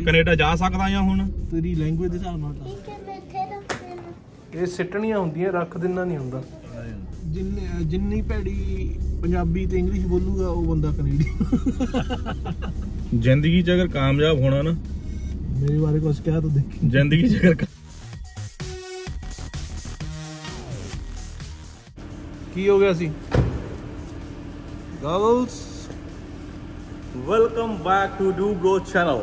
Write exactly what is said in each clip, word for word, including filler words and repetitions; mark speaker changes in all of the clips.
Speaker 1: Canada ਜਾ ਸਕਦਾ ਆ ਹੁਣ
Speaker 2: ਤੇਰੀ ਲੈਂਗੁਏਜ ਦੇ ਹਿਸਾਬ ਨਾਲ
Speaker 1: ਇਹ ਸਿੱਟਣੀਆਂ ਹੁੰਦੀਆਂ ਰੱਖ ਦਿੰਨਾ ਨਹੀਂ ਹੁੰਦਾ
Speaker 2: ਜਿੰਨੀ ਜਿੰਨੀ ਭੈੜੀ ਪੰਜਾਬੀ ਤੇ ਇੰਗਲਿਸ਼ ਬੋਲੂਗਾ ਉਹ ਬੰਦਾ ਕੈਨੇਡੀ
Speaker 1: ਜ਼ਿੰਦਗੀ 'ਚ ਅਗਰ ਕਾਮਯਾਬ ਹੋਣਾ ਨਾ
Speaker 2: ਮੇਰੇ ਬਾਰੇ ਕੁਝ ਕਿਹਾ ਤਾਂ ਦੇਖੀ
Speaker 1: ਜ਼ਿੰਦਗੀ 'ਚ ਅਗਰ ਕੀ ਹੋ ਗਿਆ ਸੀ goggles welcome back to do bro channel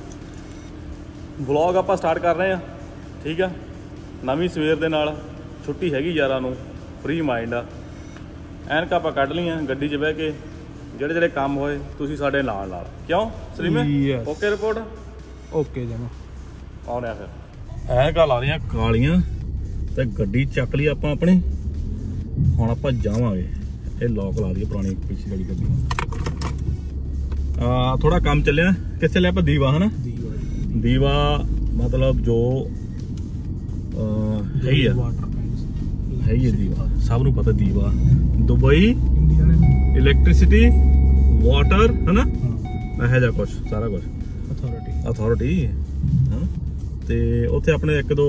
Speaker 1: vlog ਆਪਾਂ ਸਟਾਰਟ ਕਰ ਰਹੇ ਆ ਠੀਕ ਆ ਨਵੀਂ ਸਵੇਰ ਦੇ ਨਾਲ ਛੁੱਟੀ ਹੈਗੀ ਯਾਰਾਂ ਨੂੰ ਫ੍ਰੀ ਮਾਈਂਡ ਆ ਐਨਕਾਂ ਆਪਾਂ ਕੱਢ ਲਈਆਂ ਗੱਡੀ 'ਚ ਬਹਿ ਕੇ ਜਿਹੜੇ ਜਿਹੜੇ ਕੰਮ ਹੋਏ ਤੁਸੀਂ ਸਾਡੇ ਨਾਲ ਨਾਲ ਕਿਉਂ ਸਲੀਮੇ ਓਕੇ ਰਿਪੋਰਟ
Speaker 2: ਓਕੇ ਜਮਾ
Speaker 1: ਆਉਣੇ ਆ ਫਿਰ ਐਨਕਾਂ ਲਾ ਲਈਆਂ ਕਾਲੀਆਂ ਤੇ ਗੱਡੀ ਚੱਕ ਲਈ ਆਪਾਂ ਆਪਣੀ ਹੁਣ ਆਪਾਂ ਜਾਵਾਂਗੇ ਇਹ ਲੋਕ ਲਾ ਦਈਏ ਪੁਰਾਣੀ ਪਿੱਛੇ ਵਾਲੀ ਗੱਡੀ ਆ ਥੋੜਾ ਕੰਮ ਚੱਲਿਆ ਕਿੱਥੇ ਚੱਲਿਆ ਆਪਾਂ ਦੀਵਾ ਹਨਾ
Speaker 2: ਦੀਵਾ
Speaker 1: ਦੀਵਾ ਮਤਲਬ ਜੋ ਹੈ ਹੀ ਆ ਹੈ ਹੀ ਦੀਵਾ ਸਭ ਨੂੰ ਪਤਾ ਦੀਵਾ ਦੁਬਈ ਇਲੈਕਟ੍ਰਿਸਿਟੀ ਵਾਟਰ ਹਨਾ ਇਹੋ ਜਿਹਾ ਕੁਛ ਸਾਰਾ ਕੁਛ ਅਥਾਰਟੀ ਅਥਾਰਟੀ ਹਾਂ ਤੇ ਉੱਥੇ ਆਪਣੇ ਇੱਕ ਦੋ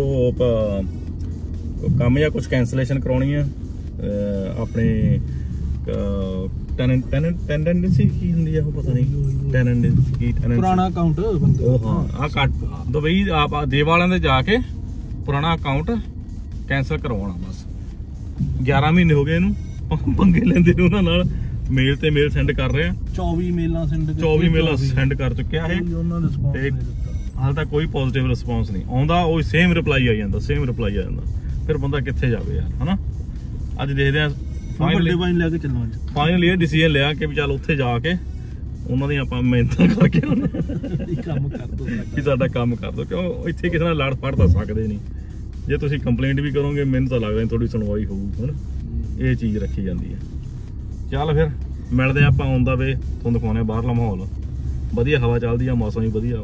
Speaker 1: ਕੰਮ ਜਾਂ ਕੁਛ ਕੈਂਸਲੇਸ਼ਨ ਕਰਾਉਣੀ ਆ ਆਪਣੇ ਟੈਨੈਂਟ ਟੈਨੈਂਟ ਟੈਂਡੈਂਸੀ ਕੀ ਹੁੰਦੀ ਆ ਉਹ ਪਤਾ ਨਹੀਂ ਟੈਨੈਂਟ
Speaker 2: ਪੁਰਾਣਾ ਅਕਾਊਂਟ
Speaker 1: ਉਹ ਹਾਂ ਆ ਕੱਟ ਦੁਬਈ ਆਪ ਦੇਵ ਵਾਲਿਆਂ ਦੇ ਜਾ ਕੇ ਪੁਰਾਣਾ ਅਕਾਊਂਟ ਕੈਂਸਲ ਕਰਵਾਉਣਾ ਬਸ ਗਿਆਰਾਂ ਮਹੀਨੇ ਹੋ ਗਏ ਇਹਨੂੰ ਪੰਗੇ ਲੈਂਦੇ ਨੇ ਉਹਨਾਂ ਨਾਲ ਮੇਲ ਤੇ ਮੇਲ ਸੈਂਡ ਕਰ ਰਹੇ ਆ
Speaker 2: ਚੌਵੀ ਮੇਲਾਂ ਸੈਂਡ
Speaker 1: ਚੌਵੀ ਮੇਲਾਂ ਸੈਂਡ ਕਰ ਚੁੱਕਿਆ ਇਹ ਤੇ ਹਾਲ ਤੱਕ ਕੋਈ ਪੋਜ਼ਿਟਿਵ ਰਿਸਪੌਂਸ ਨਹੀਂ ਆਉਂਦਾ ਉਹ ਸੇਮ ਰਿਪਲਾਈ ਆ ਜਾਂਦਾ ਸੇਮ ਰਿਪਲਾਈ ਆ ਜਾਂਦਾ ਫਿਰ ਬੰਦਾ ਕਿੱਥੇ ਜਾਵੇ ਯਾਰ ਹਨਾ ਅੱਜ ਦੇਖਦੇ ਆ ਫਾਈਨਲੀ
Speaker 2: ਲੈ ਕੇ ਚੱਲਣਾ
Speaker 1: ਫਾਈਨਲੀ ਇਹ ਡਿਸੀਜਨ ਲਿਆ ਕਿ ਵੀ ਚੱਲ ਉੱਥੇ ਜਾ ਕੇ ਉਹਨਾਂ ਦੀ ਆਪਾਂ ਮਿਹਨਤਾਂ ਕਰਕੇ
Speaker 2: ਕੰਮ ਕਰ ਦੋ
Speaker 1: ਕਿ ਸਾਡਾ ਕੰਮ ਕਰ ਦੋ ਕਿਉਂ ਇੱਥੇ ਕਿਸੇ ਨਾਲ ਲੜ ਫੜ ਤਾਂ ਸਕਦੇ ਨਹੀਂ ਜੇ ਤੁਸੀਂ ਕੰਪਲੇਂਟ ਵੀ ਕਰੋਗੇ ਮੈਨੂੰ ਤਾਂ ਲੱਗਦਾ ਥੋੜੀ ਸੁਣਵਾਈ ਹੋਊ ਹਨਾ ਇਹ ਚੀਜ਼ ਰੱਖੀ ਜਾਂਦੀ ਹੈ ਚੱਲ ਫਿਰ ਮਿਲਦੇ ਆਪਾਂ ਆਉਂਦਾ ਵੇ ਤੁਹਾਨੂੰ ਦਿਖਾਉਣੇ ਬਾਹਰਲਾ ਮਾਹੌਲ ਵਧੀਆ ਹਵਾ ਚੱਲਦੀ ਆ ਮੌਸਮ ਵੀ ਵਧੀਆ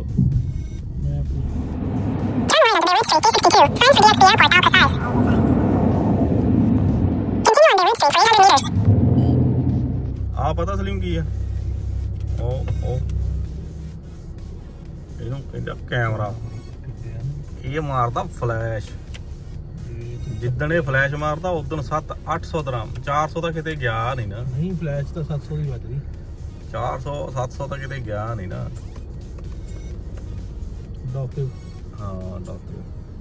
Speaker 1: ਆ ਪਤਾ ਸਲੀਮ ਕੀ ਆ ਉਹ ਉਹ ਇਹਨੂੰ ਕਹਿੰਦਾ ਕੈਮਰਾ ਇਹ ਮਾਰਦਾ ਫਲੈਸ਼ ਜਿੱਦਣ ਇਹ ਫਲੈਸ਼ ਮਾਰਦਾ ਉਦੋਂ ਸੱਤ ਅੱਠ ਸੌ ਦਰਾਮ ਚਾਰ ਸੌ ਤਾਂ ਕਿਤੇ ਗਿਆ ਨਹੀਂ ਨਾ
Speaker 2: ਨਹੀਂ ਫਲੈਸ਼ ਤਾਂ ਸੱਤ ਸੌ ਦੀ ਵੱਜ ਰਹੀ
Speaker 1: ਚਾਰ ਸੌ ਸੱਤ ਸੌ ਤਾਂ ਕਿਤੇ ਗਿਆ ਨਹੀਂ ਨਾ
Speaker 2: ਡਾਕਟਰ
Speaker 1: ਹਾਂ ਡਾਕਟਰ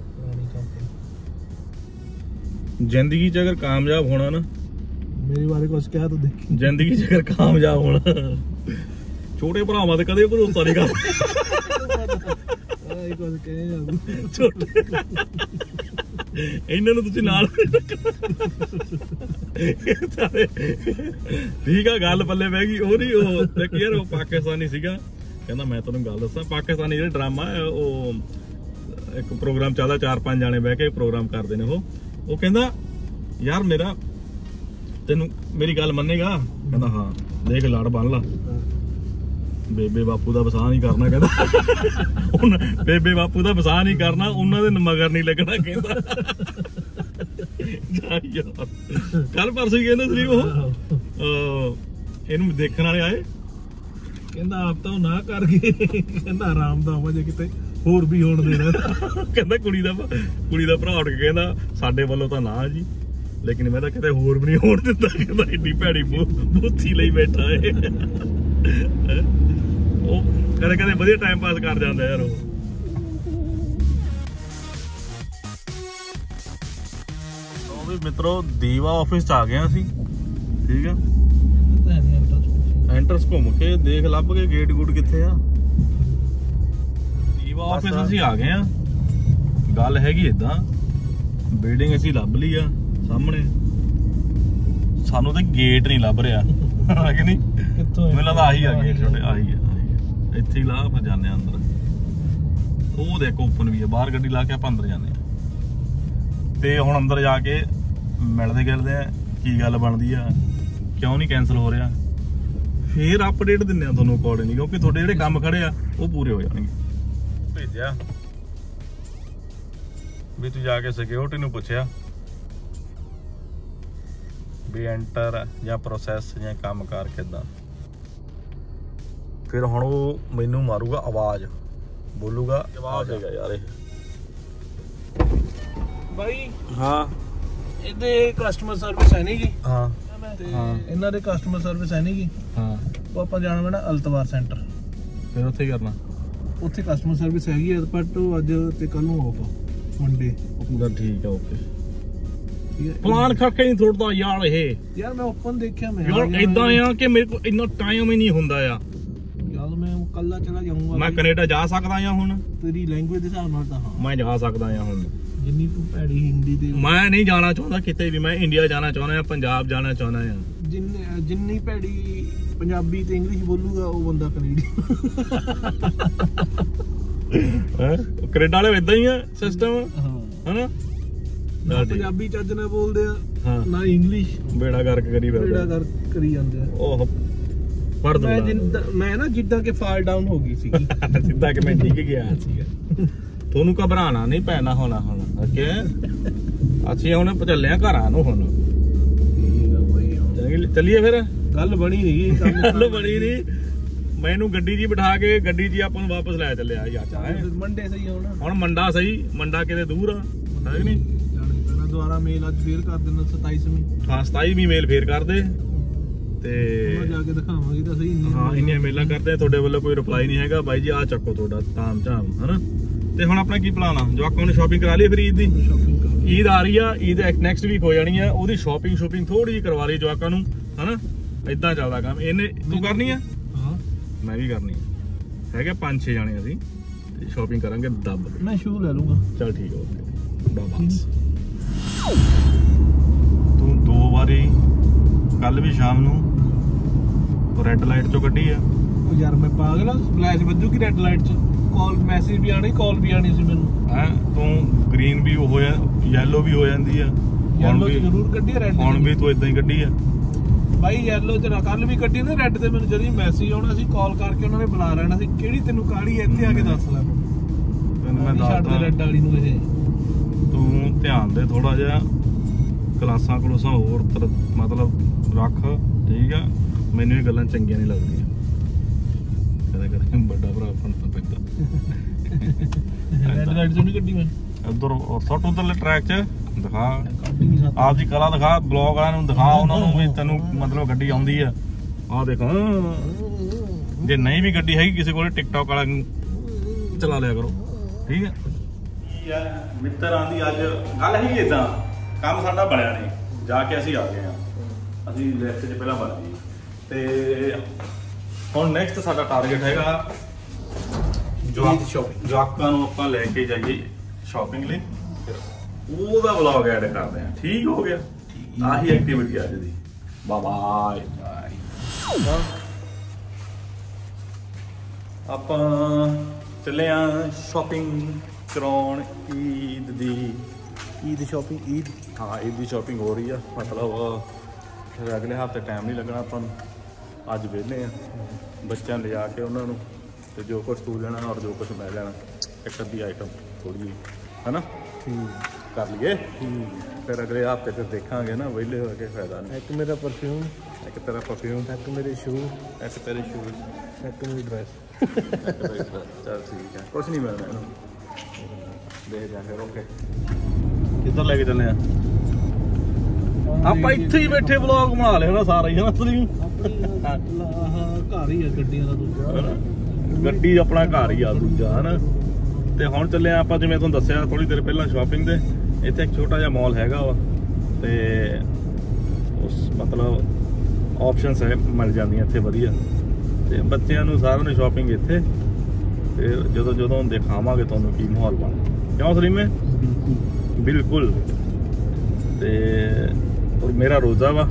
Speaker 1: ਜ਼ਿੰਦਗੀ 'ਚ ਅਗਰ ਕਾਮਯਾਬ ਹੋਣਾ ਨਾ
Speaker 2: ਮੇਰੇ ਬਾਰੇ ਕੁਝ ਕਿਹਾ ਤਾਂ ਦੇਖੀ
Speaker 1: ਜ਼ਿੰਦਗੀ 'ਚ ਅਗਰ ਕਾਮਯਾਬ ਹੋਣਾ ਛੋਟੇ ਭਰਾਵਾਂ ਤੇ ਕਦੇ ਭਰੋਸਾ ਨਹੀਂ ਕਰਦਾ
Speaker 2: ਕੁਝ ਕਹੇ ਜਾਊ
Speaker 1: ਛੋਟੇ ਇਹਨਾਂ ਨੂੰ ਤੁਸੀਂ ਨਾਲ ਠੀਕ ਆ ਗੱਲ ਪੱਲੇ ਬਹਿ ਗਈ ਉਹ ਨਹੀਂ ਉਹ ਯਾਰ ਉਹ ਪਾਕਿਸਤਾਨੀ ਸੀਗਾ ਕਹਿੰਦਾ ਮੈਂ ਤੁਹਾਨੂੰ ਗੱਲ ਦੱਸਾਂ ਪਾਕਿਸਤਾਨੀ ਜਿਹੜੇ ਡਰਾਮਾ ਉਹ ਇੱਕ ਪ੍ਰੋਗਰਾਮ ਚੱਲਦਾ ਚਾਰ ਪੰਜ ਜਾਣੇ ਬਹਿ ਕੇ ਪ੍ਰੋਗਰਾਮ ਕਰਦੇ ਨੇ ਉਹ ਉਹ ਕਹਿੰਦਾ ਯਾਰ ਮੇਰਾ ਤੈਨੂੰ ਮੇਰੀ ਗੱਲ ਮੰਨੇਗਾ ਕਹਿੰਦਾ ਹਾਂ ਦੇਖ ਲੜ ਬੰਨ ਲਾ ਬੇਬੇ ਬਾਪੂ ਦਾ ਵਸਾਹ ਨਹੀਂ ਕਰਨਾ ਕਹਿੰਦਾ ਬੇਬੇ ਬਾਪੂ ਦਾ ਵਸਾਹ ਨਹੀਂ ਕਰਨਾ ਉਹਨਾਂ ਦੇ ਮਗਰ ਨਹੀਂ ਲੱਗਣਾ ਕਹਿੰਦਾ ਕੱਲ ਪਰਸੋਂ ਹੀ ਕਹਿੰਦਾ ਸੀ ਉਹ ਇਹਨੂੰ ਦੇਖਣ ਵਾਲੇ ਆਏ
Speaker 2: ਕਹਿੰਦਾ ਆਪ ਤਾਂ ਉਹ ਨਾ ਕਰ ਗਏ ਕਹਿੰਦਾ ਆਰਾਮ ਦਾ ਆਵਾਂ ਜੇ ਕਿਤੇ ਹੋਰ ਵੀ ਹੋਣ ਦੇਣਾ
Speaker 1: ਕਹਿੰਦਾ ਕੁੜੀ ਦਾ ਕੁੜੀ ਦਾ ਭਰਾ ਉੱਠ ਕੇ ਕਹਿੰਦਾ ਸਾਡੇ ਵੱਲੋਂ ਤਾਂ ਨਾ ਜੀ ਲੇਕਿਨ ਮੈਂ ਤਾਂ ਕਿਤੇ ਹੋਰ ਵੀ ਨਹੀਂ ਹੋਣ ਦਿੰਦਾ ਕਹਿੰਦਾ ਇੰਨੀ ਭੈੜੀ ਬੂਥੀ ਲਈ ਬੈਠਾ ਏ ਉਹ ਕਦੇ ਕਦੇ ਵਧੀਆ ਟਾਈਮ ਪਾਸ ਕਰ ਜਾਂਦਾ ਯਾਰ ਉਹ ਉਹ ਵੀ ਮਿੱਤਰੋ ਦੀਵਾ ਆਫਿਸ 'ਚ ਆ ਗਏ ਅਸੀਂ ਠੀਕ ਆ ਐਂਟਰਸ ਘੁੰਮ ਕੇ ਦੇਖ ਲੱਭ ਕੇ ਗੇਟ ਗੂਟ ਕਿੱਥੇ ਆ ਦੀਵਾ ਆਫਿਸ ਅਸੀਂ ਆ ਗਏ ਆ ਗੱਲ ਹੈਗੀ ਏਦਾਂ ਬਿਲਡਿੰਗ ਅਸੀਂ ਲੱਭ ਲਈ ਆ ਸਾਹਮਣੇ ਸਾਨੂੰ ਤਾਂ ਗੇਟ ਨਹੀਂ ਲੱਭ ਰਿਹਾ ਹੈ ਕਿ ਨਹੀਂ
Speaker 2: ਕਿੱਥੋਂ
Speaker 1: ਮੈਨੂੰ ਲੱਗਦਾ ਆਹੀ ਆ ਗੇਟ ਛੋਟੇ ਆਹੀ ਆ ਇੱਥੇ ਹੀ ਲਾ ਆਪਾਂ ਜਾਂਦੇ ਆ ਅੰਦਰ ਉਹ ਦੇਖ ਓਪਨ ਵੀ ਆ ਬਾਹਰ ਗੱਡੀ ਲਾ ਕੇ ਆਪਾਂ ਅੰਦਰ ਜਾਂਦੇ ਆ ਤੇ ਹੁਣ ਅੰਦਰ ਜਾ ਕੇ ਮਿਲਦੇ ਗਿਲਦੇ ਆ ਕੀ ਗੱਲ ਬਣਦੀ ਆ ਕਿਉਂ ਨਹੀਂ ਕੈਂਸਲ ਹੋ ਰਿਹਾ ਫੇਰ ਅਪਡੇਟ ਦਿੰਦੇ ਆ ਤੁਹਾਨੂੰ ਅਕੋਰਡਿੰਗਲੀ ਕਿਉਂਕਿ ਤੁਹਾਡੇ ਜਿਹੜੇ ਕੰਮ ਖੜੇ ਆ ਉਹ ਪੂਰੇ ਹੋ ਜਾਣਗੇ ਭੇਜਿਆ ਵੀ ਤੂੰ ਜਾ ਕੇ ਸਿਕਿਉਰਿਟੀ ਨੂੰ ਪੁੱਛਿਆ ਵੀ ਐਂਟਰ ਜਾਂ ਪ੍ਰੋਸੈਸ ਜਾਂ ਕੰਮ ਕਾਰ ਕਿੱਦਾਂ ਫਿਰ ਹੁਣ ਉਹ ਮੈਨੂੰ ਮਾਰੂਗਾ ਆਵਾਜ਼ ਬੋਲੂਗਾ ਜਵਾਬ ਦੇਗਾ ਯਾਰ ਇਹ
Speaker 2: ਬਾਈ।
Speaker 1: ਹਾਂ
Speaker 2: ਇਹਦੇ ਕਸਟਮਰ ਸਰਵਿਸ ਹੈ ਨਹੀਂ ਗੀ।
Speaker 1: ਹਾਂ
Speaker 2: ਤੇ ਇਹਨਾਂ ਦੇ ਕਸਟਮਰ ਸਰਵਿਸ ਹੈ ਨਹੀਂ ਗੀ।
Speaker 1: ਹਾਂ
Speaker 2: ਉਹ ਆਪਾਂ ਜਾਣਾ ਪੈਣਾ ਅਲਤਵਾਰ ਸੈਂਟਰ,
Speaker 1: ਫਿਰ ਉੱਥੇ ਕਰਨਾ।
Speaker 2: ਉੱਥੇ ਕਸਟਮਰ ਸਰਵਿਸ ਹੈਗੀ ਹੈ ਬਟ ਉਹ ਅੱਜ ਤੇ ਕੱਲ ਨੂੰ ਆਫ ਮੰਡੇ।
Speaker 1: ਠੀਕ ਆ ਓਕੇ। ਪਲਾਨ ਕਰਕੇ ਨਹੀਂ ਥੋੜਦਾ ਯਾਰ ਇਹ
Speaker 2: ਯਾਰ ਮੈਂ ਓਪਨ ਦੇਖਿਆ ਮੈਂ
Speaker 1: ਯਾਰ ਇਦਾਂ ਆ ਕਿ ਮੇਰੇ ਕੋਲ ਇੰਨਾ ਟਾਈਮ ਹੀ ਨਹੀਂ ਹੁੰਦਾ ਆ
Speaker 2: ਯਾਰ। ਮੈਂ ਕੱਲਾ ਚਲਾ ਜਾਊਂਗਾ।
Speaker 1: ਮੈਂ ਕੈਨੇਡਾ ਜਾ ਸਕਦਾ ਆ ਹੁਣ
Speaker 2: ਤੇਰੀ ਲੈਂਗੁਏਜ ਦੇ ਹਿਸਾਬ ਨਾਲ ਤਾਂ ਹਾਂ
Speaker 1: ਮੈਂ ਜਾ ਸਕਦਾ ਆ ਹੁਣ।
Speaker 2: ਜਿੰਨੀ ਤੂੰ ਭੈੜੀ ਹਿੰਦੀ ਤੇ
Speaker 1: ਮੈਂ ਨਹੀਂ ਜਾਣਾ ਚਾਹੁੰਦਾ ਕਿਤੇ ਵੀ। ਮੈਂ ਇੰਡੀਆ ਜਾਣਾ ਚਾਹੁੰਦਾ ਆ, ਪੰਜਾਬ ਜਾਣਾ ਚਾਹੁੰਦਾ ਆ।
Speaker 2: ਜਿੰਨੀ ਜਿੰਨੀ ਭੈੜੀ ਪੰਜਾਬੀ ਤੇ ਇੰਗਲਿਸ਼ ਬੋਲੂਗਾ ਉਹ ਬੰਦਾ ਕੈਨੇਡੀ।
Speaker 1: ਕੈਨੇਡਾ ਵਾਲੇ ਇਦਾਂ ਹੀ ਆ ਸਿਸਟਮ ਹਨਾ।
Speaker 2: ਨਾ ਪੰਜਾਬੀ ਚੱਜ ਨਾਲ ਬੋਲਦੇ ਆ
Speaker 1: ਹਾਂ
Speaker 2: ਨਾ ਇੰਗਲਿਸ਼।
Speaker 1: ਬੇੜਾ ਕਰਕੇ ਕਰੀ
Speaker 2: ਬੇੜਾ ਕਰ ਕਰੀ ਜਾਂਦੇ ਆ।
Speaker 1: ਉਹ ਪਰ
Speaker 2: ਮੈਂ ਮੈਂ ਨਾ ਜਿੱਦਾਂ ਕਿ ਫਾਲ ਡਾਊਨ ਹੋ ਗਈ ਸੀਗੀ
Speaker 1: ਜਿੱਦਾਂ ਕਿ ਮੈਂ ਠੀਕ ਗਿਆ ਸੀਗਾ। ਤੁਹਾਨੂੰ ਘਬਰਾਣਾ ਨਹੀਂ ਪੈਣਾ ਹੋਣਾ ਹੁਣ ਓਕੇ। ਅਸੀਂ ਹੁਣ ਚੱਲੇ ਆ ਘਰਾਂ ਨੂੰ ਹੁਣ। ਚੱਲੀਏ ਫਿਰ। ਗੱਲ ਬਣੀ ਨਹੀਂ ਗੱਲ ਬਣੀ ਨਹੀਂ। ਮੈਨੂੰ ਗੱਡੀ 'ਚ ਬਿਠਾ ਕੇ ਗੱਡੀ 'ਚ ਆਪਾਂ ਨੂੰ ਵਾਪਸ ਲੈ ਚੱਲਿਆ ਯਾਰ।
Speaker 2: ਮੰਡੇ ਸਹੀ ਹੋਣਾ ਹੁਣ।
Speaker 1: ਮੰਡਾ ਸਹੀ। ਮੰਡਾ ਕਿਤੇ ਦੂਰ ਆ ਹੈ ਕਿ ਨਹੀਂ।
Speaker 2: ਦੁਬਾਰਾ ਮੇਲ ਅੱਜ ਫੇਰ ਕਰ ਦੇਣਾ ਸਤਾਈਸਵੀਂ।
Speaker 1: ਹਾਂ ਸਤਾਈਸਵੀਂ ਮੇਲ ਫੇਰ ਕਰ ਦੇ ਤੇ
Speaker 2: ਜਾ ਕੇ ਦਿਖਾਵਾਂਗੇ ਤਾਂ ਸਹੀ।
Speaker 1: ਹਾਂ ਇੰਨੀਆਂ ਮੇਲਾਂ ਕਰਦੇ ਤੁਹਾਡੇ ਵੱਲੋਂ ਕੋਈ ਰਿਪਲਾਈ ਨਹੀਂ ਹੈਗਾ ਬਾਈ ਜੀ। ਆ ਚੱਕੋ ਤੁਹਾਡਾ ਤਾਮ ਝਾਮ ਹਨਾ। ਤੇ ਹੁਣ ਆਪਣਾ ਕੀ ਪਲਾਨ ਆ? ਜਵਾਕਾਂ ਨੇ ਸ਼ਾਪਿੰਗ ਕਰਾ ਲਈ ਫਿਰ ਈਦ ਦੀ? ਈਦ ਆ ਰਹੀ ਆ। ਈਦ ਨੈਕਸਟ ਵੀਕ ਹੋ ਜਾਣੀ ਆ। ਉਹਦੀ ਸ਼ਾਪਿੰਗ ਸ਼ੋਪਿੰਗ ਥੋੜੀ ਜਿਹੀ ਕਰਵਾ ਲਈ ਜਵਾਕਾਂ ਨੂੰ ਹਨਾ। ਏਦਾਂ ਚੱਲਦਾ ਕੰਮ। ਇਹਨੇ ਤੂੰ ਕਰਨੀ ਆ?
Speaker 2: ਹਾਂ ਮੈਂ
Speaker 1: ਵੀ ਕਰਨੀ ਆ। ਹੈਗੇ ਪੰਜ ਛੇ ਜਾਣੇ ਅਸੀਂ ਤੇ ਸ਼ਾਪਿੰਗ ਕਰਾਂਗੇ ਦੱਬ।
Speaker 2: ਮੈਂ ਸ਼ੂ ਲੈ ਲੂੰਗਾ।
Speaker 1: ਚੱਲ ਠੀਕ ਆ ਓਕੇ ਬਾਬਾ। ਤੂੰ ਦੋ ਵਾਰੀ ਕੱਲ ਵੀ ਸ਼ਾਮ ਨੂੰ ਰੈੱਡ ਲਾਈਟ ਚੋਂ ਕੱਢੀ ਆ।
Speaker 2: ਉਹ ਯਾਰ ਮੈਂ ਪਾਗਲ ਆ। ਫਲੈਸ਼ ਵੱਜੂਗੀ ਰੈੱਡ ਲਾਈਟ ਚ। ਕਾਲ ਮੈਸੇਜ ਵੀ ਆਣੀ ਕਾਲ ਵੀ ਆਣੀ ਸੀ ਮੈਨੂੰ।
Speaker 1: ਹੈ ਤੂੰ ਗ੍ਰੀਨ ਵੀ ਹੋ ਜਾ ਯੈਲੋ ਵੀ ਹੋ ਜਾਂਦੀ ਆ।
Speaker 2: ਯੈਲੋ ਚ ਜ਼ਰੂਰ ਕੱਢੀ ਰੈੱਡ।
Speaker 1: ਹੁਣ ਵੀ ਤੂੰ ਇਦਾਂ ਹੀ ਕੱਢੀ ਆ
Speaker 2: ਬਾਈ। ਯੈਲੋ ਚ ਕੱਲ ਵੀ ਕੱਢੀ ਨਾ। ਰੈੱਡ ਤੇ ਮੈਨੂੰ ਜਦੀ ਮੈਸੇਜ ਆਉਣਾ ਸੀ। ਕਾਲ ਕਰਕੇ ਉਹਨਾਂ ਨੇ ਬੁਲਾ ਲੈਣਾ ਸੀ। ਕਿਹੜੀ ਤੈਨੂੰ ਕਾਹਲੀ ਇੱਥੇ ਆ ਕੇ ਦੱਸ ਲੈ।
Speaker 1: ਤੈਨੂੰ ਮੈਂ ਦੱਸਦਾ
Speaker 2: ਰੈੱਡ ਵਾਲੀ ਨੂੰ ਇਹ
Speaker 1: ਤੂੰ ਧਿਆਨ ਦੇ ਥੋੜਾ ਜਿਹਾ। ਕਲਾਸਾਂ ਕਲੂਸਾਂ ਹੋਰ ਮਤਲਬ ਰੱਖ ਠੀਕ ਆ। ਮੈਨੂੰ ਇਹ ਗੱਲਾਂ ਚੰਗੀਆਂ ਨਹੀਂ ਲੱਗਦੀਆਂ। ਕਦੇ ਕਦੇ ਵੱਡਾ ਭਰਾ ਬਣਨਾ ਪੈਂਦਾ।
Speaker 2: ਰੈੱਡ ਲਾਈਟ ਚੋਂ ਨਹੀਂ ਕੱਢੀ ਮੈਂ।
Speaker 1: ਉਧਰ ਸੱਟ ਉਧਰਲੇ ਟਰੈਕ 'ਚ ਦਿਖਾ ਆਪ ਦੀ ਕਲਾ ਦਿਖਾ। ਬਲੌਗ ਵਾਲਿਆਂ ਨੂੰ ਦਿਖਾ ਉਹਨਾਂ ਨੂੰ ਵੀ ਤੈਨੂੰ ਮਤਲਬ ਗੱਡੀ ਆਉਂਦੀ ਆ। ਆਹ ਦੇਖੋ ਜੇ ਨਹੀਂ ਵੀ ਗੱਡੀ ਹੈਗੀ ਕਿਸੇ ਕੋਲ ਟਿਕਟੌਕ ਵਾਲਾ ਚਲਾ ਲਿਆ ਕਰੋ ਠੀਕ ਹੈ। ਯਾਰ ਮਿੱਤਰਾਂ ਦੀ ਅੱਜ ਗੱਲ ਹੈਗੀ ਇਦਾਂ। ਕੰਮ ਸਾਡਾ ਬਣਿਆ ਨਹੀਂ। ਜਾ ਕੇ ਅਸੀਂ ਆ ਗਏ ਆ। ਅਸੀਂ ਲਿਸਟ 'ਚ ਪਹਿਲਾਂ ਬਣ ਗਏ ਤੇ ਹੁਣ ਨੈਕਸਟ ਸਾਡਾ ਟਾਰਗੇਟ ਹੈਗਾ ਜਵਾਕਾਂ ਨੂੰ ਆਪਾਂ ਲੈ ਕੇ ਜਾਈਏ ਸ਼ਾਪਿੰਗ ਲਈ। ਉਹਦਾ ਵਲੌਗ ਐਡ ਕਰਦੇ ਆ। ਠੀਕ ਹੋ ਗਿਆ। ਆਹੀ ਐਕਟੀਵਿਟੀ ਅੱਜ ਦੀ। Bye bye. ਆਪਾਂ ਚੱਲੇ ਆ ਸ਼ਾਪਿੰਗ ਕਰਾਉਣ ਈਦ ਦੀ।
Speaker 2: ਈਦ ਸ਼ਾਪਿੰਗ ਈਦ
Speaker 1: ਹਾਂ ਈਦ ਦੀ ਸ਼ਾਪਿੰਗ ਹੋ ਰਹੀ ਆ। ਮਤਲਬ ਅਗਲੇ ਹਫ਼ਤੇ ਟਾਈਮ ਨਹੀਂ ਲੱਗਣਾ ਆਪਾਂ ਨੂੰ। ਅੱਜ ਵਿਹਲੇ ਆ। ਬੱਚਿਆਂ ਨੂੰ ਲਿਜਾ ਕੇ ਉਹਨਾਂ ਨੂੰ ਤੇ ਜੋ ਕੁਛ ਤੂੰ ਲੈਣਾ ਔਰ ਜੋ ਕੁਛ ਮੈਂ ਲੈਣਾ ਇੱਕ ਅੱਧੀ ਆਈਟਮ ਥੋੜੀ ਜਿਹੀ ਹੈ ਨਾ ਠੀਕ ਕਰ ਲਈਏ। ਫਿਰ ਅਗਲੇ ਹਫ਼ਤੇ ਫਿਰ ਦੇਖਾਂਗੇ ਨਾ ਵਿਹਲੇ ਹੋ ਕੇ ਫਾਇਦਾ ਨਹੀਂ।
Speaker 2: ਇੱਕ ਮੇਰਾ ਪਰਫਿਊਮ
Speaker 1: ਇੱਕ ਤੇਰਾ ਪਰਫਿਊਮ
Speaker 2: ਇੱਕ ਮੇਰੇ ਸ਼ੂ
Speaker 1: ਇੱਕ ਤੇਰੇ ਸ਼ੂਜ਼
Speaker 2: ਇੱਕ ਮੇਰੀ ਡਰੈਸ।
Speaker 1: ਚੱਲ ਠੀਕ ਹੈ ਕੁਛ ਨਹੀਂ ਮਿਲਣਾ ਇਹਨੂੰ ਦੇ ਜਾ ਫਿਰ ਓਕੇ। ਕਿੱਧਰ ਲੈ ਕੇ ਚੱਲੇ ਆ? ਆਪਾਂ ਇੱਥੇ ਹੀ ਬੈਠੇ ਵਲੌਗ ਬਣਾ ਲੈਣਾ ਸਾਰਾ ਹੀ ਹੈ ਨਾ ਤੁਸੀਂ।
Speaker 2: ਘਰ ਹੀ ਆ ਗੱਡੀਆਂ ਦਾ ਦੂਜਾ।
Speaker 1: ਗੱਡੀ ਆਪਣਾ ਘਰ ਹੀ ਆ ਦੂਜਾ ਹਨਾ। ਤੇ ਹੁਣ ਚੱਲੇ ਆ ਆਪਾਂ ਜਿਵੇਂ ਤੁਹਾਨੂੰ ਦੱਸਿਆ ਥੋੜੀ ਦੇਰ ਪਹਿਲਾਂ ਸ਼ਾਪਿੰਗ ਦੇ। ਇੱਥੇ ਇੱਕ ਛੋਟਾ ਜਿਹਾ ਮਾਲ ਹੈਗਾ ਵਾ ਤੇ ਉਸ ਮਤਲਬ ਆਪਸ਼ਨਸ ਹੈ ਮਿਲ ਜਾਂਦੀਆਂ ਇੱਥੇ ਵਧੀਆ। ਤੇ ਬੱਚਿਆਂ ਨੂੰ ਸਾਰਿਆਂ ਨੂੰ ਸ਼ਾਪਿੰਗ ਇੱਥੇ। ਤੇ ਜਦੋਂ ਜਦੋਂ ਦਿਖਾਵਾਂਗੇ ਤੁਹਾਨੂੰ ਕੀ ਮਾਹੌਲ ਬਣ ਕਿਉਂ ਸਲੀਮੇ। ਬਿਲਕੁਲ। ਤੇ ਔਰ ਮੇਰਾ ਰੋਜ਼ਾ ਵਾ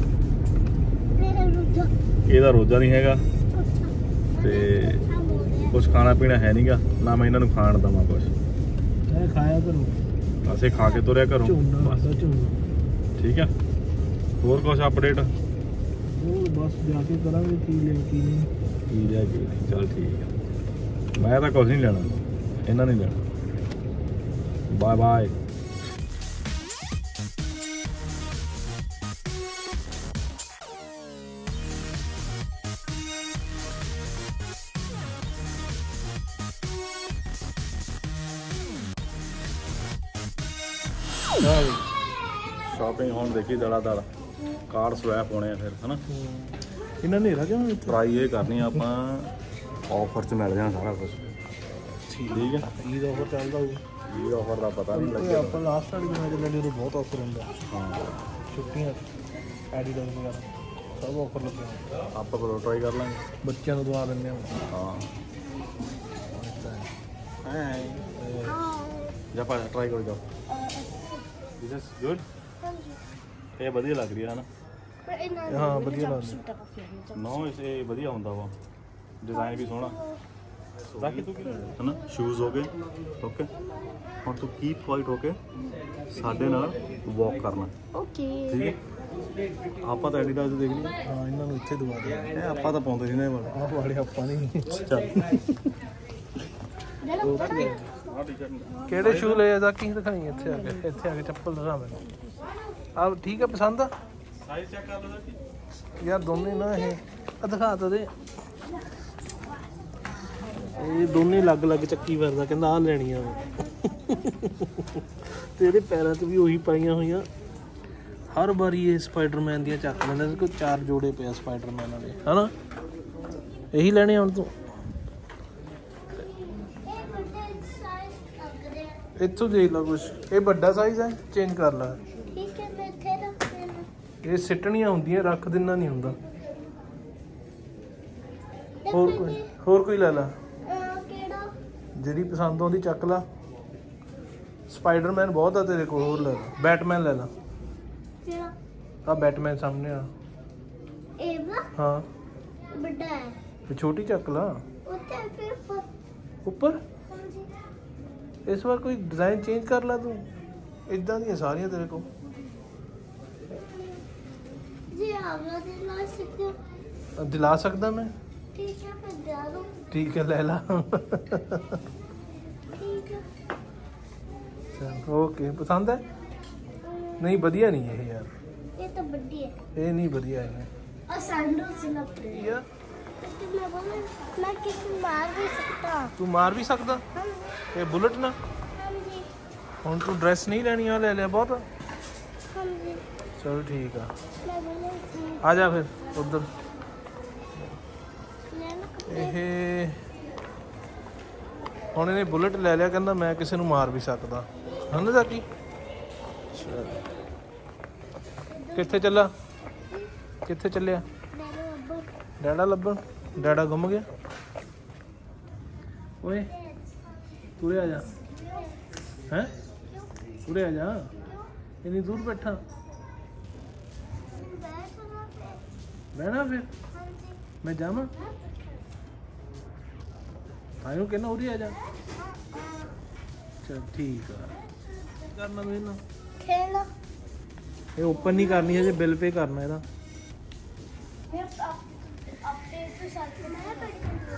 Speaker 1: ਇਹਦਾ ਰੋਜ਼ਾ ਨਹੀਂ ਹੈਗਾ ਤੇ ਕੁਛ ਖਾਣਾ ਪੀਣਾ ਹੈ ਨਹੀਂਗਾ ਨਾ ਮੈਂ ਇਹਨਾਂ ਨੂੰ ਖਾਣ ਦਵਾਂ ਕੁਛ।
Speaker 2: ਖਾਇਆ ਕਰੋ
Speaker 1: ਅਸੀਂ ਖਾ ਕੇ ਤੁਰਿਆ ਘਰੋਂ ਬਸ ਠੀਕ ਆ। ਹੋਰ ਕੁਛ ਅਪਡੇਟ
Speaker 2: ਬਸ ਜਾ ਕੇ ਕਰਾਂਗੇ ਕੀ ਲਿਆ ਕੀ ਨਹੀਂ
Speaker 1: ਕੀ ਲਿਆ ਕੀ ਨਹੀਂ। ਚੱਲ ਠੀਕ ਆ। ਮੈਂ ਤਾਂ ਕੁਛ ਨਹੀਂ ਲੈਣਾ ਇਹਨਾਂ ਨੇ ਲੈਣਾ। Bye bye.
Speaker 2: ਹਾਂ ਬਈ
Speaker 1: ਸ਼ਾਪਿੰਗ ਹੁਣ ਦੇਖੀ ਦੜਾ ਦੜ ਕਾਰਡ ਸਵੈਪ ਹੋਣੇ ਆ ਫਿਰ ਹਨਾ।
Speaker 2: ਇਹਨਾਂ ਨੇ ਰੱਖਿਆ ਹੁਣ ਇੱਥੇ
Speaker 1: ਟਰਾਈ ਇਹ ਕਰਨੀ ਆ ਆਪਾਂ, ਆਫਰ 'ਚ ਮਿਲ ਜਾਣਾ ਸਾਰਾ ਕੁਝ। ਠੀਕ ਹੈ,
Speaker 2: ਈਦ ਆਫਰ ਚੱਲਦਾ ਹੋਊ।
Speaker 1: ਇਹ ਆਫਰ ਦਾ ਪਤਾ ਨਹੀਂ
Speaker 2: ਲੱਗਿਆ। ਆਪਾਂ ਲਾਸਟ ਵਾਲੀ ਮੈਚ ਲੈਣੀ ਉਦੋਂ ਬਹੁਤ ਆਫਰ ਹੁੰਦਾ।
Speaker 1: ਹਾਂ
Speaker 2: ਛੁੱਟੀਆਂ ਐਡੀਡਾਸ ਵਗੈਰਾ ਸਭ ਆਫਰ ਲੱਗੇ ਹੁੰਦੇ।
Speaker 1: ਆਪਾਂ ਕੋਲ ਟਰਾਈ ਕਰ ਲਾਂਗੇ,
Speaker 2: ਬੱਚਿਆਂ ਨੂੰ ਦਵਾ ਦਿੰਦੇ ਹਾਂ।
Speaker 1: ਹਾਂ ਹਾਈ ਜਾ ਪਾ ਟਰਾਈ ਕਰੋ ਜਾਓ। This is good. ਇਹ ਵਧੀਆ ਲੱਗ ਰਹੀ ਹੈ ਹਨਾ।
Speaker 2: ਹਾਂ ਵਧੀਆ ਲੱਗਦਾ।
Speaker 1: ਨੋ ਇਹ ਵਧੀਆ ਹੁੰਦਾ ਵਾ, ਡਿਜ਼ਾਈਨ ਵੀ ਸੋਹਣਾ। ਬਾਕੀ ਤੂੰ ਕੀ ਹਨਾ ਸ਼ੂਜ਼ ਹੋ ਗਏ ਓਕੇ। ਹੁਣ ਤੂੰ ਕੀਪ ਕੁਆਇਟ ਹੋ ਕੇ ਸਾਡੇ ਨਾਲ ਵਾਕ ਕਰਨਾ
Speaker 3: ਓਕੇ
Speaker 1: ਠੀਕ ਹੈ। ਆਪਾਂ ਤਾਂ ਐਡੀਡਾਸ ਦੇਖ ਲਈ।
Speaker 2: ਹਾਂ ਇਹਨਾਂ ਨੂੰ ਇੱਥੇ ਦਵਾ ਦੇ।
Speaker 1: ਇਹ ਆਪਾਂ ਤਾਂ ਪਾਉਂਦੇ ਸੀ ਨਾ ਇਹ ਵਾਲੇ।
Speaker 2: ਆਹ ਵਾਲੇ ਆਪਾਂ ਨਹੀਂ।
Speaker 1: ਚੱਲ
Speaker 2: ਕਿਹੜੇ ਸ਼ੂ ਲਏ ਆ ਕੀ ਦਿਖਾਈ ਇੱਥੇ ਆ ਕੇ। ਇੱਥੇ ਆ ਕੇ ਚੱਪਲ ਦਿਖਾ ਮੈਨੂੰ। ਆਹ ਠੀਕ ਆ ਪਸੰਦ ਆ।
Speaker 1: ਸਾਈਜ਼ ਚੈੱਕ ਕਰ ਲਓ ਜੀ
Speaker 2: ਯਾਰ ਦੋਨੇ ਨਾ ਇਹ ਆ ਦਿਖਾ ਤਾ ਦੇ। ਇਹ ਦੋਨੇ ਅਲੱਗ ਅਲੱਗ ਚੱਕੀ ਫਿਰਦਾ ਕਹਿੰਦਾ ਆਹ ਲੈਣੀਆਂ ਵਾ। ਤੇ ਇਹਦੇ ਪੈਰਾਂ 'ਚ ਵੀ ਉਹੀ ਪਾਈਆਂ ਹੋਈਆਂ। ਹਰ ਵਾਰੀ ਇਹ ਸਪਾਈਡਰਮੈਨ ਦੀਆਂ ਚੱਕ ਲੈਂਦਾ। ਕੋਈ ਚਾਰ ਜੋੜੇ ਪਿਆ ਸਪਾਈਡਰਮੈਨ ਵਾਲੇ ਹਨਾ। ਇਹੀ ਲੈਣੇ ਹੁਣ ਤੂੰ ਇੱਥੋਂ ਦੇਖ ਲਾ ਕੁਛ। ਇਹ ਵੱਡਾ ਸਾਈਜ਼ ਹੈ ਚੇਂਜ ਕਰ ਲਾ।
Speaker 3: ਠੀਕ ਹੈ ਮੈਂ ਇੱਥੇ ਰੱਖ ਦੇਣਾ।
Speaker 2: ਇਹ ਸਿੱਟਣੀਆਂ ਹੁੰਦੀਆਂ ਰੱਖ ਦੇਣਾ ਨਹੀਂ ਹੁੰਦਾ। ਹੋਰ ਕੋਈ ਹੋਰ ਕੋਈ ਲੈ ਲਾ
Speaker 3: ਕਿਹੜਾ
Speaker 2: ਜਿਹੜੀ ਪਸੰਦ ਆਉਂਦੀ ਚੱਕ ਲਾ। ਸਪਾਈਡਰਮੈਨ ਬਹੁਤ ਆ ਤੇਰੇ ਕੋਲ। ਹੋਰ ਲੈ ਲਾ ਬੈਟਮੈਨ ਲੈ ਲਾ।
Speaker 3: ਕਿਹੜਾ
Speaker 2: ਆ ਬੈਟਮੈਨ ਸਾਹਮਣੇ ਆ।
Speaker 3: ਇਹ ਵਾ
Speaker 2: ਹਾਂ
Speaker 3: ਵੱਡਾ ਹੈ।
Speaker 2: ਤੇ ਛੋਟੀ ਚੱਕ ਲਾ
Speaker 3: ਉੱਤੇ ਫਿਰ ਉੱਪਰ।
Speaker 2: ਉੱਪਰ।
Speaker 3: ਹਾਂਜੀ
Speaker 2: ਇਸ ਵਾਰ ਕੋਈ ਡਿਜ਼ਾਈਨ ਚੇਂਜ ਕਰ ਲਾ ਤੂੰ। ਇਦਾਂ ਦੀਆਂ ਸਾਰੀਆਂ ਤੇਰੇ ਕੋਲ।
Speaker 3: ਜੀ ਆਵਾਂ ਦੇ ਨਾਲ ਸਿੱਧਾ।
Speaker 2: ਦਿਲਾ ਸਕਦਾ ਮੈਂ।
Speaker 3: ਠੀਕ ਹੈ ਫਿਰ ਦੇ ਦੋ।
Speaker 2: ਠੀਕ ਹੈ ਲੈ ਲਾ।
Speaker 3: ਠੀਕ ਹੈ
Speaker 2: ਓਕੇ ਪਸੰਦ ਹੈ। ਨਹੀਂ ਵਧੀਆ ਨਹੀਂ ਇਹ ਯਾਰ।
Speaker 3: ਇਹ ਤਾਂ ਵੱਡੀ ਹੈ।
Speaker 2: ਇਹ ਨਹੀਂ ਵਧੀਆ ਹੈ।
Speaker 3: और सैंडल से लपटे
Speaker 2: ਯਾਰ
Speaker 3: मैं बोला मैं किसी मार भी सकता।
Speaker 2: ਤੂੰ ਮਾਰ ਵੀ ਸਕਦਾ।
Speaker 3: हाँ
Speaker 2: ਇਹ ਬੁਲਟ ਨਾ।
Speaker 3: हाँ जी
Speaker 2: ਹੁਣ ਤੂੰ ਡਰੈਸ ਨਹੀਂ ਲੈਣੀ ਆ ਲੈ ਲਿਆ ਬਹੁਤ।
Speaker 3: हाँ जी
Speaker 2: ਚਲ ਠੀਕ ਆ
Speaker 3: मैं बोला हाँ,
Speaker 2: ਆ ਜਾ ਫਿਰ ਉਧਰ।
Speaker 3: ले लो कपड़े।
Speaker 2: ਇਹ ਹੁਣ ਇਹਨੇ ਬੁਲਟ ਲੈ ਲਿਆ ਕਹਿੰਦਾ ਮੈਂ ਕਿਸੇ ਨੂੰ ਮਾਰ ਵੀ ਸਕਦਾ ਹਨ ਜਾ ਕੀ। ਕਿੱਥੇ ਚੱਲਾ ਕਿੱਥੇ ਚੱਲਿਆ।
Speaker 3: ले लो अब
Speaker 2: ਡੈਡਾ ਲੱਭਣ। ਡੈਡਾ ਗੁੰਮ ਗਿਆ। ਓਏ ਤੂਰੇ ਆ ਜਾ। ਹੈ ਤੂਰੇ ਆ ਜਾ। ਇੰਨੀ ਦੂਰ ਬੈਠਾ
Speaker 3: बैठ वहाँ पे।
Speaker 2: ਬਹਿਣਾ ਫਿਰ
Speaker 3: हाँ जी
Speaker 2: ਮੈਂ ਜਾਵਾਂ। ਆਇਓ ਕਹਿੰਦਾ ਉਰੇ ਆ ਜਾ। ਚਲ ਠੀਕ ਆ। ਕਰਨਾ ਤੂੰ ਇਹਨਾਂ
Speaker 3: खेलो।
Speaker 2: ਇਹ ਓਪਨ ਨਹੀਂ ਕਰਨੀ ਹੈ ਜੇ ਬਿੱਲ ਪੇ ਕਰਨਾ ਇਹਦਾ।
Speaker 3: ये आप अपने तो साथ में है बैठ।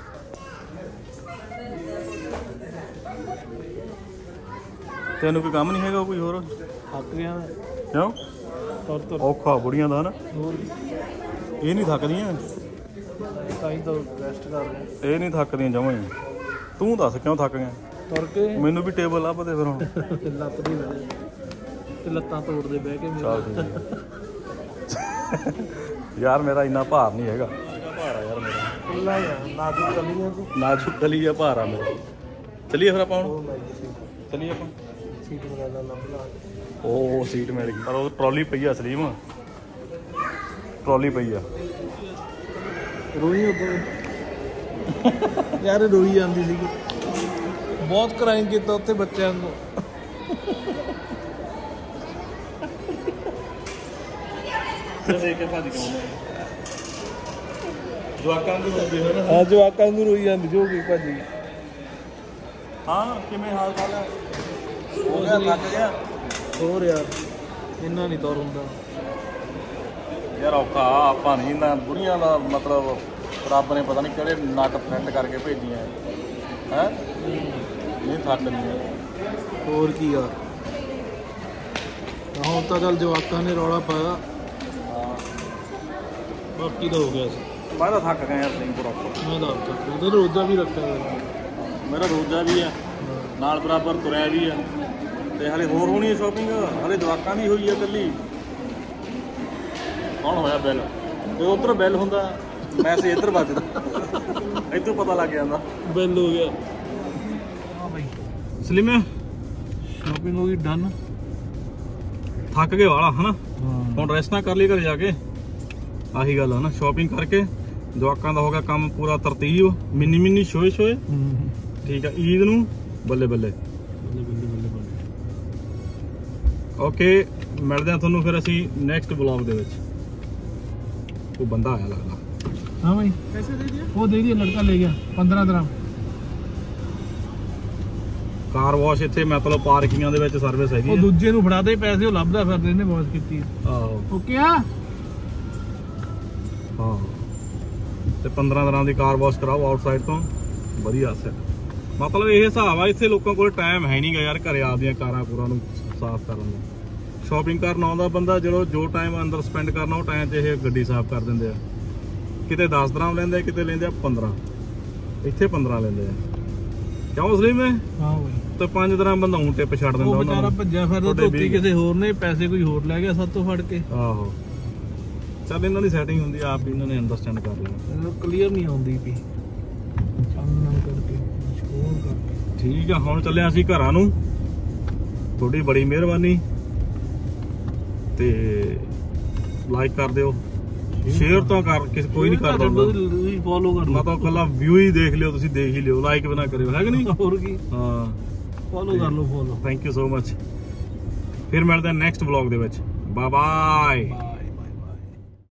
Speaker 1: ਤੈਨੂੰ ਕੋਈ ਕੰਮ ਨਹੀਂ ਹੈਗਾ ਕੋਈ ਹੋਰ
Speaker 2: ਥੱਕ ਗਿਆ ਮੈਂ।
Speaker 1: ਕਿਉਂ
Speaker 2: ਤੁਰ ਤੁਰ
Speaker 1: ਔਖਾ ਬੁੜੀਆਂ ਦਾ ਹਨਾ।
Speaker 2: ਹੋਰ
Speaker 1: ਇਹ ਨਹੀਂ ਥੱਕਦੀਆਂ
Speaker 2: ਤਾਂ ਹੀ ਤਾਂ ਰੈਸਟ ਕਰ ਰਿਹਾ।
Speaker 1: ਇਹ ਨਹੀਂ ਥੱਕਦੀਆਂ ਜਮਾਂ ਹੀ। ਤੂੰ ਦੱਸ ਕਿਉਂ ਥੱਕ ਗਿਆ।
Speaker 2: ਤੁਰ ਕੇ
Speaker 1: ਮੈਨੂੰ ਵੀ ਟੇਬਲ ਲੱਭ ਦੇ ਫਿਰ ਹੁਣ।
Speaker 2: ਲੱਤ ਦੀ ਵਜ੍ਹਾ ਤੇ ਲੱਤਾਂ ਤੋੜਦੇ ਬਹਿ ਕੇ
Speaker 1: ਚੱਲ ਠੀਕ ਹੈ। ਯਾਰ ਮੇਰਾ ਇੰਨਾ ਭਾਰ ਨਹੀਂ ਹੈਗਾ। ਭਾਰ ਆ ਯਾਰ ਮੇਰਾ
Speaker 2: ਖੁੱਲਾ ਯਾਰ ਨਾਜ਼ੁਕ ਕਲੀਆਂ ਤੂੰ।
Speaker 1: ਨਾਜ਼ੁਕ ਕਲੀ ਆ ਭਾਰ ਆ ਮੇਰਾ। ਚੱਲੀਏ ਫਿਰ ਆਪਾਂ
Speaker 2: ਉਹ
Speaker 1: ਹੁਣ
Speaker 2: ਮੈਂ ਸੀਟ
Speaker 1: ਚੱਲੀਏ ਆਪਾਂ।
Speaker 2: ਸੀਟ ਵਗੈਰਾ ਲੱਭ ਲਾ।
Speaker 1: ਉਹ ਸੀਟ ਮਿਲ ਗਈ ਪਰ ਉਹ ਟਰਾਲੀ ਪਈ ਆ ਸਲੀਮ। ਟਰਾਲੀ ਪਈ ਆ।
Speaker 2: ਰੋਈ ਉਦੋਂ ਯਾਰ ਰੋਈ ਜਾਂਦੀ ਸੀਗੀ। ਬਹੁਤ ਕ੍ਰਾਈਮ ਕੀਤਾ ਉੱਥੇ ਬੱਚਿਆਂ ਨੂੰ।
Speaker 1: ਦੇਖ ਕੇ ਭੱਜ ਕੇ ਆਉਂਦੇ ਜਵਾਕਾਂ ਨੂੰ ਰੋਂਦੇ ਹੋਏ ਨਾ।
Speaker 2: ਹਾਂ ਜਵਾਕਾਂ ਨੂੰ ਰੋਈ ਜਾਂਦੀ ਜੋ ਵੀ ਭਾਜੀ।
Speaker 1: ਹਾਂ ਕਿਵੇਂ ਹਾਲ ਚਾਲ ਹੈ। ਹੋ ਗਿਆ ਥੱਕ ਗਿਆ
Speaker 2: ਹੋਰ ਯਾਰ ਇੰਨਾ ਨਹੀਂ ਤੁਰ ਹੁੰਦਾ।
Speaker 1: ਯਾਰ ਔਖਾ ਆਪਾਂ ਨਹੀਂ ਨਾ ਬੁੜੀਆਂ ਦਾ ਮਤਲਬ ਰੱਬ ਨੇ ਪਤਾ ਨਹੀਂ ਕਿਹੜੇ ਨੱਕ ਫਿੱਟ ਕਰਕੇ ਭੇਜੀਆਂ ਹੈ। ਨਹੀਂ ਥੱਕਦੀਆਂ।
Speaker 2: ਹੋਰ ਕੀ ਯਾਰ ਹੁਣ ਤਾਂ ਚੱਲ ਜਵਾਕਾਂ ਨੇ ਰੌਲਾ ਪਾਇਆ। ਬਾਕੀ ਤਾਂ ਹੋ ਗਿਆ ਸੀ।
Speaker 1: ਮੈਂ ਤਾਂ ਥੱਕ ਗਿਆ ਯਾਰ ਸਿੰਘ ਪ੍ਰੋਪਰ।
Speaker 2: ਮੈਂ ਤਾਂ ਉਹਦਾ ਰੋਜ਼ਾ ਵੀ ਰੱਖਿਆ ਹੋਇਆ।
Speaker 1: ਮੇਰਾ ਰੋਜ਼ਾ ਵੀ ਆ ਨਾਲ ਬਰਾਬਰ ਤੁਰਿਆ ਵੀ ਆ। ਤੇ ਹਲੇ ਹੋਰ ਹੋਣੀ ਹੈ ਸ਼ਾਪਿੰਗ, ਹਲੇ ਜਵਾਕਾਂ ਦੀ ਹੋਈ ਹੈ ਇਕੱਲੀ। ਹੁਣ ਹੋਇਆ ਬਿੱਲ, ਤੇ ਉੱਧਰ ਬਿੱਲ ਹੁੰਦਾ ਮੈਸੇਜ ਇੱਧਰ ਵੱਜਦਾ, ਇੱਥੋਂ ਪਤਾ ਲੱਗ ਜਾਂਦਾ
Speaker 2: ਬਿੱਲ ਹੋ ਗਿਆ। ਹਾਂ ਬਾਈ
Speaker 1: ਸਲਿਮ
Speaker 2: ਸ਼ਾਪਿੰਗ ਹੋ ਗਈ ਡਨ।
Speaker 1: ਥੱਕ ਗਏ ਵਾਲਾ ਹਨਾ,
Speaker 2: ਹਾਂ
Speaker 1: ਹੁਣ ਰੈਸਟ ਨਾ ਕਰ ਲਈ ਘਰੇ ਜਾ ਕੇ। ਆਹੀ ਗੱਲ ਹੈ ਨਾ, ਸ਼ਾਪਿੰਗ ਕਰਕੇ ਜਵਾਕਾਂ ਦਾ ਹੋ ਗਿਆ ਕੰਮ ਪੂਰਾ ਤਰਤੀਬ, ਮਿੰਨੀ ਮਿੰਨੀ ਸ਼ੋਏ ਸ਼ੋਏ। ਠੀਕ ਆ, ਈਦ ਨੂੰ ਬੱਲੇ ਬੱਲੇ
Speaker 2: ਬੱਲੇ ਬੱਲੇ ਬੱਲੇ ਬੱਲੇ।
Speaker 1: ਓਕੇ, ਮਿਲਦੇ ਆ ਤੁਹਾਨੂੰ ਫਿਰ ਅਸੀਂ ਨੈਕਸਟ ਵਲੌਗ ਦੇ ਵਿੱਚ। ਉਹ ਬੰਦਾ ਆਇਆ ਲੱਗਦਾ।
Speaker 2: हाँ भाई कैसे दे दिया? वो दे दिया, लड़का ले गया पंद्रह दराम।
Speaker 1: ਕਾਰ ਵਾਸ਼ ਇੱਥੇ ਮਤਲਬ ਪਾਰਕਿੰਗਾਂ ਦੇ ਵਿੱਚ ਸਰਵਿਸ ਹੈਗੀ
Speaker 2: ਉਹ ਦੂਜੇ ਨੂੰ ਫੜਾ ਦੇ ਪੈਸੇ, ਉਹ ਲੱਭਦਾ ਫਿਰਦੇ ਇਹਨੇ ਵਾਸ਼ ਕੀਤੀ।
Speaker 1: ਆਹੋ
Speaker 2: ਓਕੇ ਆ
Speaker 1: ਹਾਂ, ਤੇ ਪੰਦਰਾਂ ਦਿਨਾਂ ਦੀ ਕਾਰ ਵਾਸ਼ ਕਰਾਓ ਆਊਟਸਾਈਡ ਤੋਂ, ਵਧੀਆ ਸੇ। ਮਤਲਬ ਇਹ ਹਿਸਾਬ ਆ, ਇੱਥੇ ਲੋਕਾਂ ਕੋਲ ਟਾਈਮ ਹੈ ਨਹੀਂਗਾ ਯਾਰ ਘਰੇ ਆਪਦੀਆਂ ਕਾਰਾਂ ਕੂਰਾਂ ਨੂੰ ਸਾਫ਼ ਕਰਨ ਦਾ। ਸ਼ਾਪਿੰਗ ਕਰਨ ਆਉਂਦਾ ਬੰਦਾ, ਜਦੋਂ ਜੋ ਟਾਈਮ ਅੰਦਰ ਸਪੈਂਡ ਕਰਨਾ ਉਹ ਟਾਈਮ 'ਚ ਇਹ ਗੱਡੀ ਸਾਫ਼ ਕਰ ਦਿੰਦੇ ਆ। ਕਿਤੇ ਦਸ ਦਰਾਮ ਲੈਂਦੇ, ਕਿਤੇ ਲੈਂਦੇ ਆ ਪੰਦਰਾਂ, ਇੱਥੇ ਪੰਦਰਾਂ ਲੈਂਦੇ ਆ। ਕਿਉਂ ਸਲੀਮ ਹੈ?
Speaker 2: ਹਾਂ ਬਾਈ,
Speaker 1: ਤੇ ਪੰਜ ਦਰਾਮ ਬੰਦਾ ਹੁਣ ਟਿੱਪ ਛੱਡ ਦਿੰਦਾ।
Speaker 2: ਉਹ ਵਿਚਾਰਾ ਭੱਜਿਆ ਫਿਰਦਾ, ਧੋਤੀ ਕਿਸੇ ਹੋਰ ਨੇ, ਪੈਸੇ ਕੋਈ ਹੋਰ ਲੈ ਗਿਆ ਸਾਤੋਂ ਫੜ ਕੇ।
Speaker 1: ਆਹੋ ਚੱਲ, ਇਹਨਾਂ ਦੀ ਸੈਟਿੰਗ ਹੁੰਦੀ ਆ, ਆਪ ਇਹਨਾਂ ਨੇ ਅੰਡਰਸਟੈਂਡ ਕਰ ਲਿਆ।
Speaker 2: ਇਹਨਾਂ ਨੂੰ ਕਲੀਅਰ ਨਹੀਂ ਆਉਂਦੀ ਪਈ ਚਾਨਣ ਕਰਕੇ, ਸ਼ੋਰ ਕਰਕੇ।
Speaker 1: ਠੀਕ ਆ, ਹੁਣ ਚੱਲੇ ਅਸੀਂ ਘਰਾਂ ਨੂੰ। ਤੁਹਾਡੀ ਬੜੀ ਮਿਹਰਬਾਨੀ, ਤੇ ਲਾਈਕ ਕਰ ਦਿਓ, ਸ਼ੇਅਰ ਤਾਂ ਕਰ ਕਿਸੇ ਕੋਈ ਨਹੀਂ ਕਰਦਾ ਹੁੰਦਾ,
Speaker 2: ਤੁਸੀਂ ਫੋਲੋ ਕਰ ਲਓ।
Speaker 1: ਮੈਂ ਤਾਂ ਕੱਲਾ ਵਿਊ ਹੀ ਦੇਖ ਲਿਓ, ਤੁਸੀਂ ਦੇਖ ਹੀ ਲਿਓ, ਲਾਈਕ ਵੀ ਨਾ ਕਰਿਓ, ਹੈ ਕਿ ਨਹੀਂ?
Speaker 2: ਹੋਰ ਕੀ,
Speaker 1: ਹਾਂ
Speaker 2: ਫੋਲੋ ਕਰ ਲਓ, follow.
Speaker 1: Thank you so much. ਫਿਰ ਮਿਲਦੇ ਹਾਂ ਨੈਕਸਟ ਵਲੌਗ ਦੇ ਵਿੱਚ। Bye bye.